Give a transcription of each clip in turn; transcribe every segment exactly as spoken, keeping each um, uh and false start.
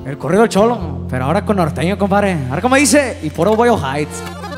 El corrido del Cholo, pero ahora con norteño, compadre. Ahora como dice, y puro Boyo Heights.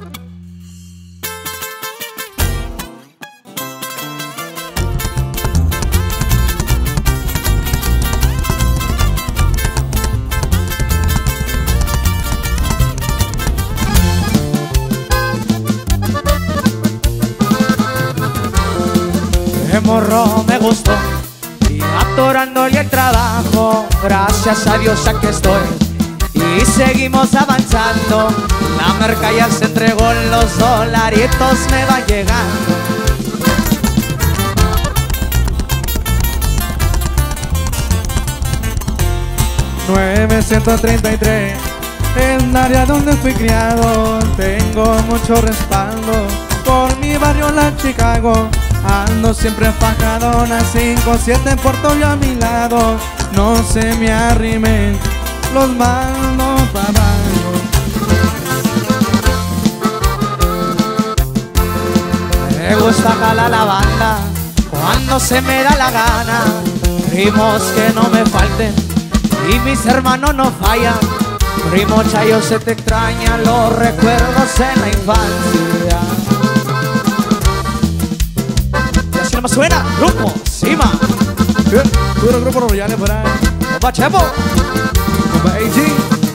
De morro me gustó y atorándole el trabajo, gracias a Dios aquí estoy y seguimos avanzando. La merca ya se entregó, los dolaritos me van llegando. novecientos treinta y tres, el área donde fui criado. Tengo mucho respaldo por mi barrio, la Chicago. Ando siempre fajado, una cinco siete porto yo a mi lado. No se me arrimen los malos babangos. Me gusta jalar la banda cuando se me da la gana. Ritmos que no me falten y mis hermanos no fallan. Primo Chayo, se te extraña los recuerdos en la infancia. No me suena, grupo, Cima. Puro grupo royales por ahí. Opa Chepo. Opa A G.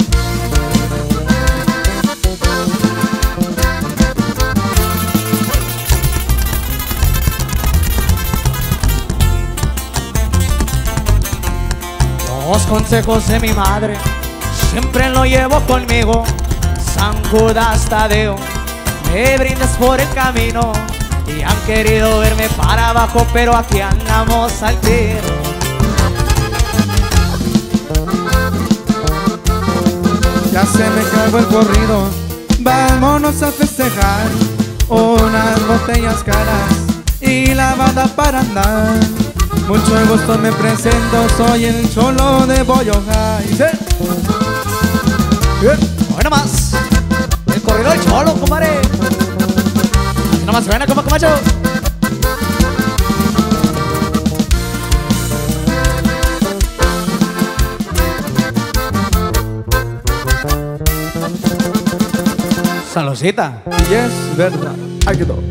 Los consejos de mi madre siempre lo llevo conmigo. San Judas Tadeo, me brindes por el camino. Y han querido verme para abajo, pero aquí andamos al tiro. Ya se me acabó el corrido, vámonos a festejar. Unas botellas caras y la banda para andar. Mucho gusto, me presento, soy el Cholo de Boyo Heights. Bueno más, el corrido del Cholo, compadre. No más suena como Camacho. Saludcita. Y es verdad, aquí quedó.